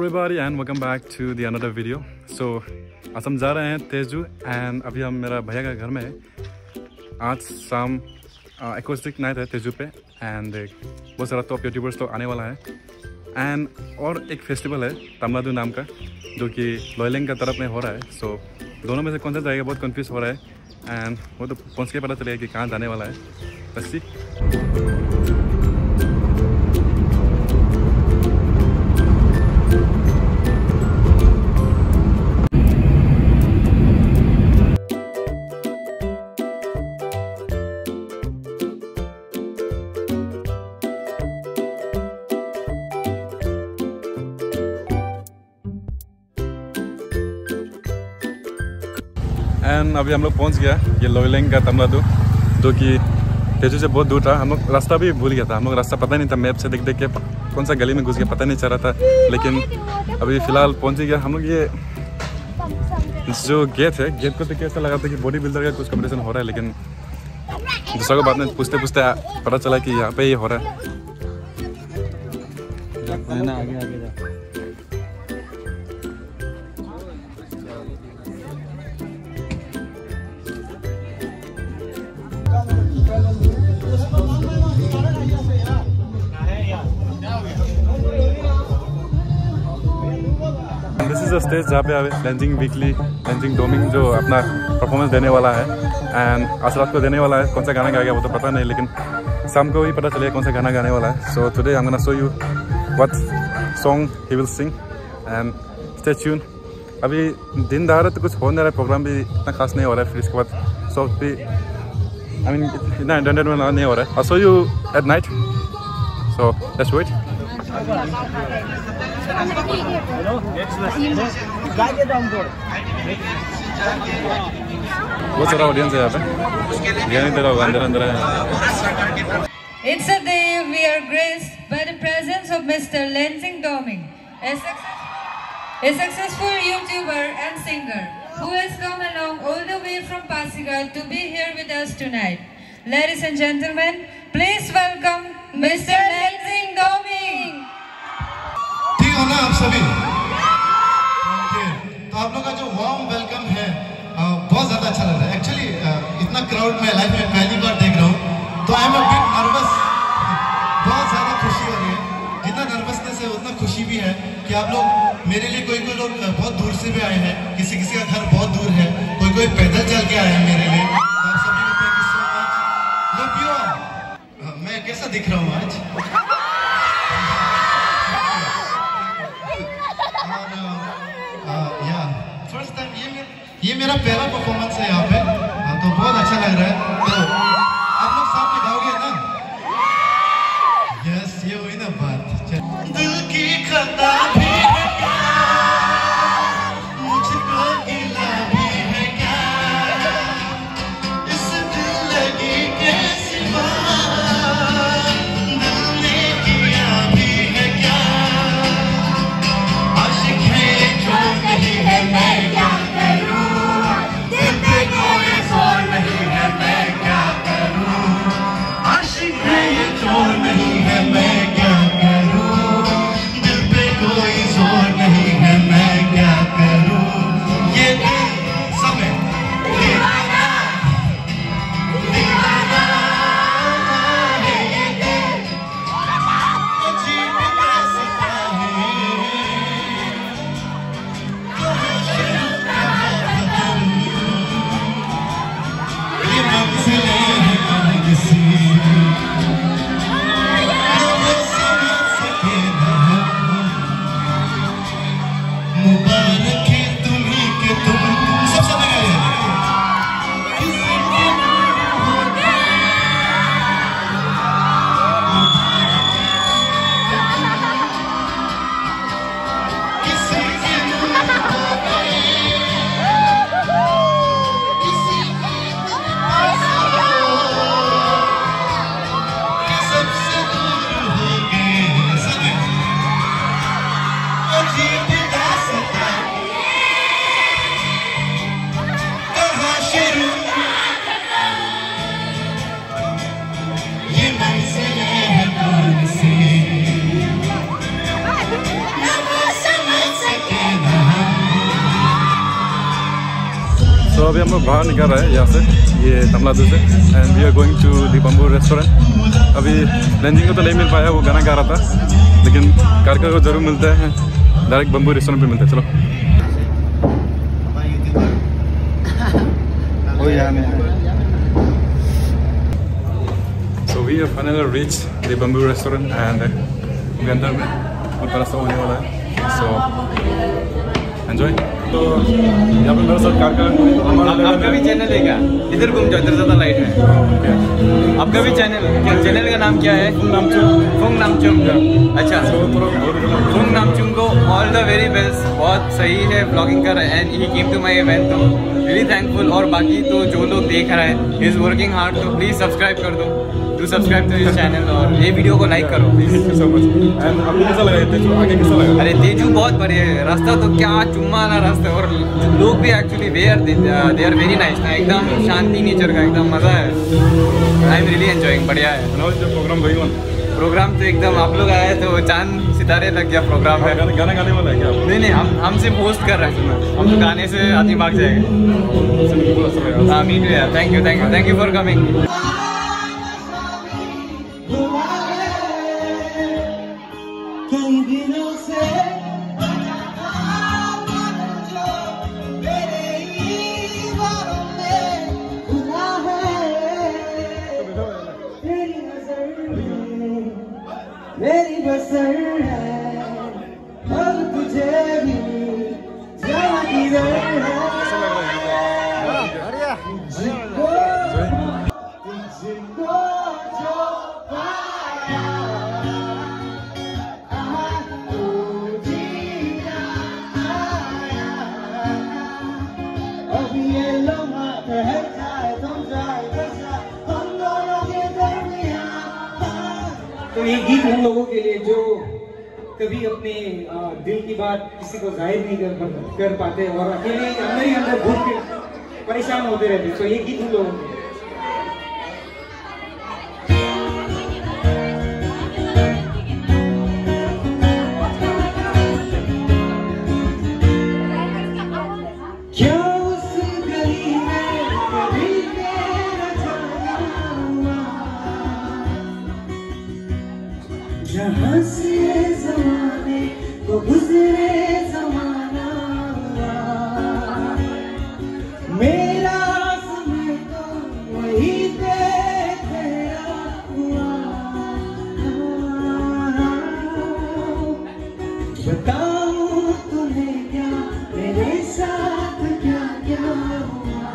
everybody and welcome back to the another video. So आज हम जा रहे हैं तेजू एंड अभी हम मेरा भैया का घर में है। आज शाम एक्वेस्टिक नाइट है तेजू पे एंड बहुत सारा टॉप यूट्यूबर्स तो आने वाला है एंड और एक फेस्टिवल है तमिलनाडु नाम का जो कि लोयलिंग का तरफ में हो रहा है। सो दोनों में से कौन सा जाएगा बहुत कंफ्यूज हो रहा है एंड वो तो पहुँच के पता चलेगा कि कहाँ जाने वाला है। बस एंड अभी हम लोग पहुंच गया ये लोयलिंग का तमिलनाडु जो कि तेजू से बहुत दूर था। हम लोग रास्ता भी भूल गया था, हम लोग रास्ता पता नहीं था, मैप से देख देख के कौन सा गली में घुस गया पता नहीं चल रहा था। लेकिन अभी फ़िलहाल पहुंच गया हम लोग। ये जो गेट है गेट को देख के ऐसा लगा था कि बॉडी बिल्डर का कुछ कॉम्पिटिशन हो रहा है, लेकिन दूसरा को बाद में पूछते पूछते पता चला कि यहाँ पे ही हो रहा है। दिस इज अ स्टेज जहाँ पे लैंजिंग वीकली लैंजिंग डोमिंग जो अपना परफॉर्मेंस देने वाला है एंड आज रात को देने वाला है। कौन सा गाना गाएगा वो तो पता नहीं, लेकिन शाम को ही पता चलेगा कौन सा गाना गाने वाला है। So today I am gonna show you what song he will sing and stay tuned. अभी दिन दहाड़े तो कुछ हो नहीं रहा है, प्रोग्राम भी इतना खास नहीं हो रहा है। फिर इसके बाद सॉन्ग भी आई मीन इतना एंटरटेनमेंट नहीं हो रहा है। I show you at night, so let's wait. बहुत सारा ऑडियंस है यहाँ पे, अंदर अंदर है। It's a day we are graced by the presence of Mr. Lenzing Doming, a successful YouTuber and singer who has come along all the way from Pasighar to be here with us tonight. Ladies and gentlemen, please welcome Mr. Lenzing Doming. ठीक हो ना आप सभी? तो आप लोग का जो वार्म वेलकम है बहुत ज़्यादा अच्छा लग रहा है। एक्चुअली इतना क्राउड में लाइफ में पहली बार देख रहा हूँ तो I am a bit nervous. बहुत ज़्यादा खुशी हो रही है, जितना नर्वसनेस है उतना खुशी भी है कि आप लोग मेरे लिए कोई लोग बहुत दूर से भी आए हैं, किसी का घर बहुत दूर है, कोई पैदल चल के आए हैं मेरे लिए। तो आप सभी को thank you so much, love you all. मैं कैसा दिख रहा हूँ आज? फर्स्ट टाइम ये मेरा पहला परफॉर्मेंस है यहाँ पे, तो बहुत अच्छा लग रहा है। तो आप लोग साथ में गाओगे ना? यस, ये हुई ना बात। दिल की खता भी है क्या, मुझको गिला भी है क्या, इस दिल लगी के सिवा दिल ने किया भी है क्या, आशिक है जो नहीं है मैं क्या करूं, दिल पे कोई जोर नहीं है मैं क्या करूं। सो अभी हम लोग बाहर निकल रहे हैं यहाँ से, ये तमिलनाडु से, and we are going to the bamboo restaurant. अभी लेंजिंग को तो नहीं मिल पाया, वो गाना गा रहा था, लेकिन कारकर को जरूर मिलते हैं, डायरेक्ट बम्बू रेस्टोरेंट पे मिलते हैं। चलो so we have finally reached the bamboo restaurant and अभी अंदर में बहुत बड़ा शो होने वाला है, सो एंजॉय। तो यहाँ पे मेरे साथ कारकर। आपका भी चैनल है क्या? इधर घूम जाओ, इधर ज़्यादा लाइट है। आपका भी चैनल का नाम क्या है? फुंग नामचुंग। अच्छा, फुंग नामचुंग को ऑल द वेरी बेस्ट। बहुत सही है ब्लॉगिंग कर, and he came to my event, तो रियली थैंकफुल। और बाकी तो जो लोग देख रहे हैं, ही इज़ वर्किंग हार्ड, तो प्लीज़ सब्सक्राइब कर दो, to subscribe to his channel, और ये वीडियो को लाइक करो। Thank you so much. And आपको कैसा लगा तेजू? आगे कैसा लगा? अरे तेजू बहुत बढ़िया है, रास्ता तो क्या चुम्मा वाला रास्ता, और लोग भी actually they are very nice ना, एकदम शांति नेचर का, एकदम मज़ा है। आई एम रियली एंजॉइंग, बढ़िया है। प्रोग्राम तो एकदम आप लोग आए तो चांद सितारे लग गया प्रोग्राम है। गाना गाने वाला है क्या? नहीं, हम सिर्फ पोस्ट कर रहे हैं, हम तो गाने से आदमी भाग जाएगा। हाँ, मी टू यार, थैंक यू फॉर कमिंग। मेरी बसर है, अब तुझे भी जाना किधर है। तुझको जो पाया, तू जीना आया। अब ये लम्हा ठहर जाए, थम जाए, बस जाए हम दोनों के दरमियां। तो ये गीत उन लोगों के लिए जो कभी अपने दिल की बात किसी को जाहिर नहीं कर पाते और अकेले अंदर ही अंदर घूम के परेशान होते रहते, तो ये गीत उन लोगों के लिए। जहाँ से ज़माने को गुज़रे ज़माना हुआ, मेरा समय तो वही पे ठहरा हुआ। बताऊँ तुम्हें क्या मेरे साथ क्या क्या हुआ।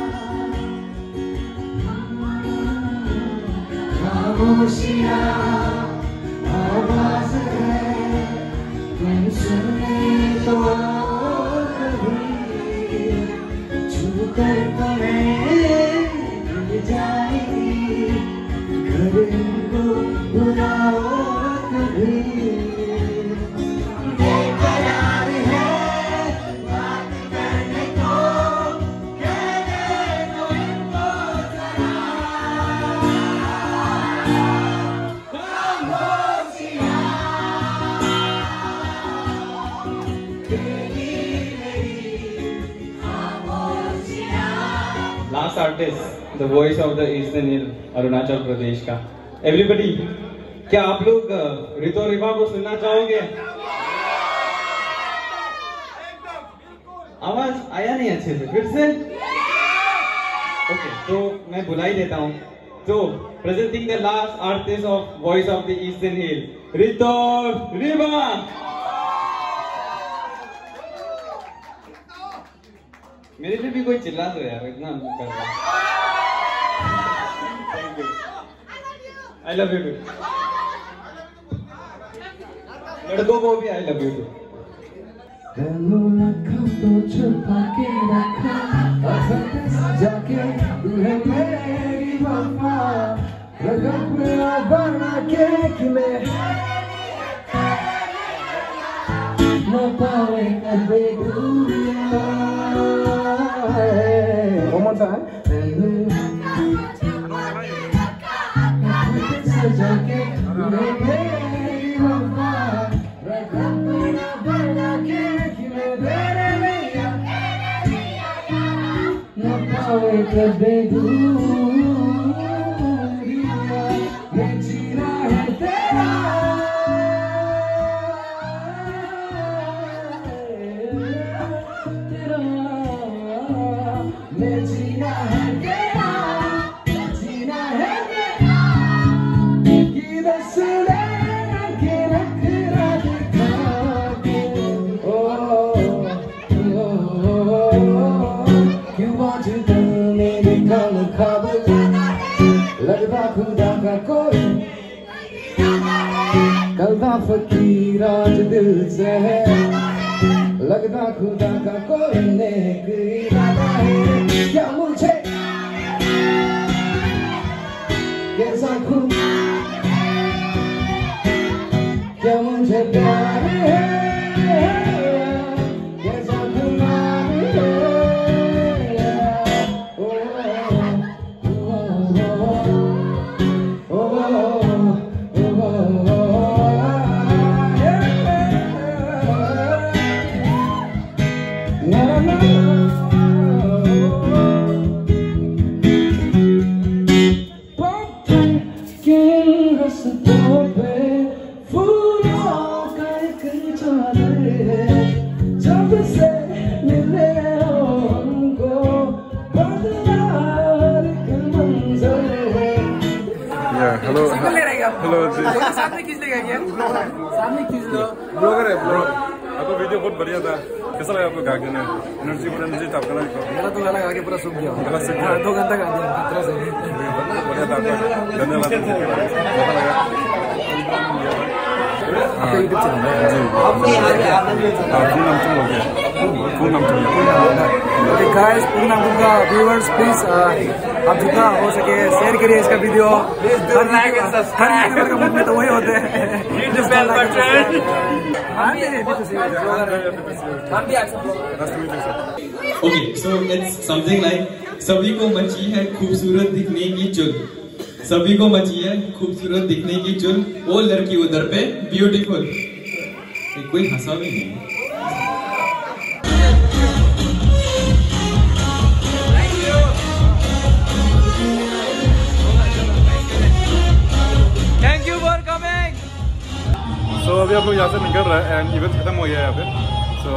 खामोशियाँ आवाज़ है, तुम सुने तो कभी छू कर तुम्हें मिल जाएगी। घर को बुलाओ कभी, बेकरार है बात करने को, कहने को इनको जरा। Last artist, the voice of the eastern hill, Arunachal Pradesh का। एवरीबडी, क्या आप लोग रितो रिवा को सुनना चाहोगे? आवाज आया नहीं अच्छे से, फिर से। ओके, तो मैं बुला ही देता हूँ। तो presenting the last artist of voice of the eastern hill, Rito Riba. मेरे लिए भी कोई चिल्ला दो यार, इतना कर रहा है। I love you too. लड़कों को भी आई लव यू टू। तो छुपा के रखा, जाके मेरी वफा, रगड़ा बना के कि मैं न पावे कभी दूरिया। One more time. कदे दूरियां मैं जीना है तेरा मैं जीना है तेरा जीना है मेरा कि दस लेना के रख दिखा के क्यों आज दिल मेरे कल खबर लगता खुदा का कोई कल का फकीर आज दिल से है लगता खुदा का कोई नेक इरादा है क्या मुझे कैसा खुद क्या मुझे प्यार है कैसा खुदा है हेलो हेलो जी सामने खींच लेगा क्या? सामने खींच लो। ब्लॉगर है ब्रो। आपका वीडियो बहुत बढ़िया था। कैसा लगा आपको गा के? एनर्जी पूरा एनर्जी था आपका। मेरा तो गाना गा के पूरा सूख गया। गला सूख गया। 2 घंटा गा दिया खतरा से। बढ़िया था आपका। धन्यवाद। कैसा लगा? आपका यूट्यूब चैनल है जी। फुल नाम ओके गाइस, फुल नाम का व्यूअर्स प्लीज आप जितना हो सके शेयर करिए इसका वीडियो। हर यूट्यूबर का मुंह में तो वही होते हैं। Okay, so it's something like सभी को मची है खूबसूरत दिखने की चुन, सभी को मची है खूबसूरत दिखने की चुन, वो लड़की उधर पे ब्यूटीफुल। कोई हंसा भी नहीं। Thank you for coming. So अभी आप लोग यहाँ से निकल रहे हैं एंड इवेंट खत्म हो गया है यहाँ पे। सो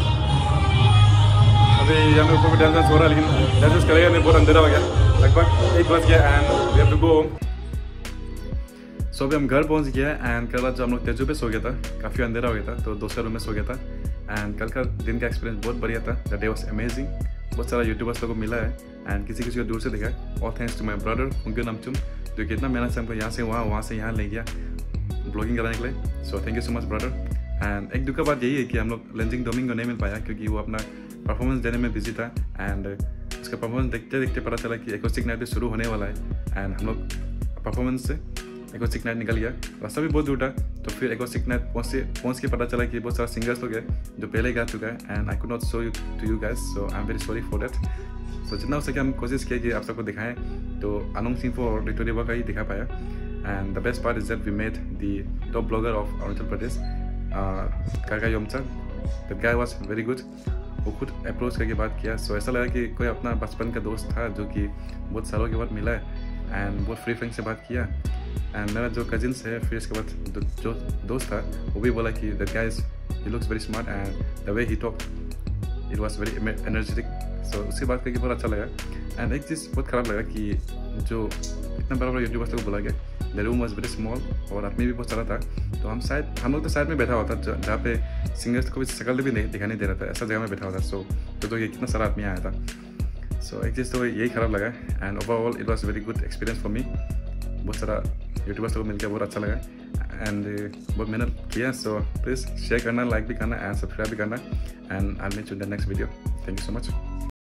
अभी यहाँ पे ऊपर भी डांस हो रहा है, लेकिन डांस करेगा नहीं, बहुत अंधेरा हो गया, लगभग 1 बज गया and we have to go home. So अभी हम घर पहुँच गया एंड कल रात जो हम लोग तेजू पे सो गया था, काफ़ी अंधेरा हो गया था, तो दूसरे रूम में सो गया था। एंड कल का दिन का एक्सपीरियंस बहुत बढ़िया था। The day was amazing. बहुत सारा यूट्यूबर्स लोगों को मिला है एंड किसी किसी को दूर से देखा है। और थैंक्स टू माई ब्रदर उनके नाम चुम, जो कितना मेहनत से हमको यहाँ से वहाँ, वहाँ से यहाँ ले गया ब्लॉगिंग कराने के लिए। So thank you so much brother. And एक दुख का बात यही है कि हम लोग लेंजिंग डोमिंग को नहीं मिल पाया, क्योंकि वो अपना परफॉर्मेंस देने में बिजी था एंड उसका परफॉर्मेंस देखते देखते पता चला कि एक्वेस्टिक नाइट भी शुरू होने वाला है। एंड हम लोग परफॉर्मेंस से एक्वेस्टिक नाइट निकल गया, रास्ता भी बहुत दूर था, तो फिर एक्वेस्टिक नाइट पहुँच के पता चला कि बहुत सारा सिंगर्स लोग हैं जो पहले गा चुका है and I could not show you to you guys, so I am very sorry for that. So जितना हो सके हम कोशिश किए कि आप सबको दिखाएं, तो अनंग सिंह और रिटोरिया का ही दिखा पाया। And the best part is that we met the top blogger of Arunachal Pradesh, Kaka Yomcha. That guy was very good. वो खुद अप्रोच करके बात किया, सो ऐसा लगा कि कोई अपना बचपन का दोस्त था जो कि बहुत सालों के बाद मिला है एंड बहुत फ्री फ्रेंक से बात किया। एंड मेरा जो कजिन्स है, फिर इसके बाद जो दोस्त था, वो भी बोला कि that guy he looks very smart and the way he talk it was very energetic. So उससे बात करके बहुत अच्छा लगा। एंड एक चीज़ बहुत ख़राब लगा कि जो इतना बड़ा बड़ा यूट्यूबर्स को बोला गया, the room was very small और आदमी भी बहुत सारा था, तो हम लोग तो साइड में बैठा हुआ था, जहाँ पे सिंगर्स को भी शक्ल भी दिखाई नहीं दे रहा था, ऐसा जगह में बैठा हुआ था। सो तो ये कितना सारा आदमी आया था। सो एक चीज़ तो यही ख़राब लगा। And overall it was very good experience for me. बहुत सारा यूट्यूबर्स को मिलकर बहुत अच्छा लगा एंड बहुत मेहनत किया। सो प्लीज़ शेयर करना, लाइक भी करना एंड सब्सक्राइब भी करना and I meet you in the next video. Thank you so much.